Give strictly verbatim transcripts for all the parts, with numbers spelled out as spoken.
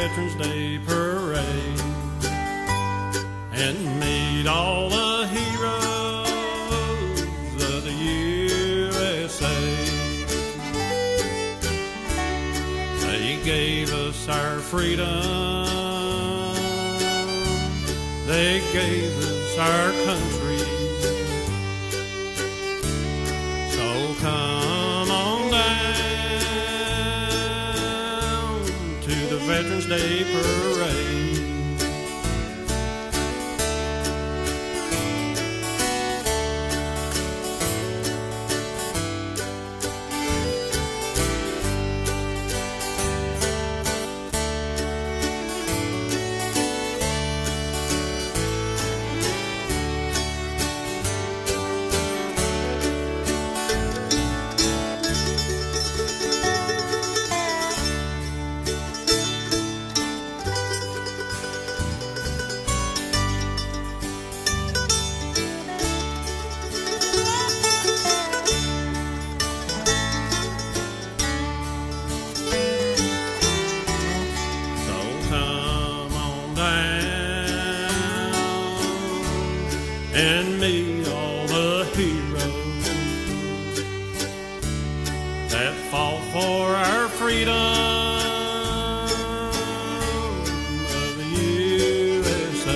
Veterans Day Parade and meet all the heroes of the U S A. They gave us our freedom, they gave us our country. So come on down to the Veterans Day Parade. And meet all the heroes that fought for our freedom of the U S A.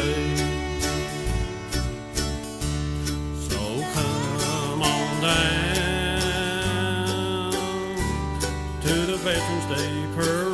So come on down to the Veterans Day Parade.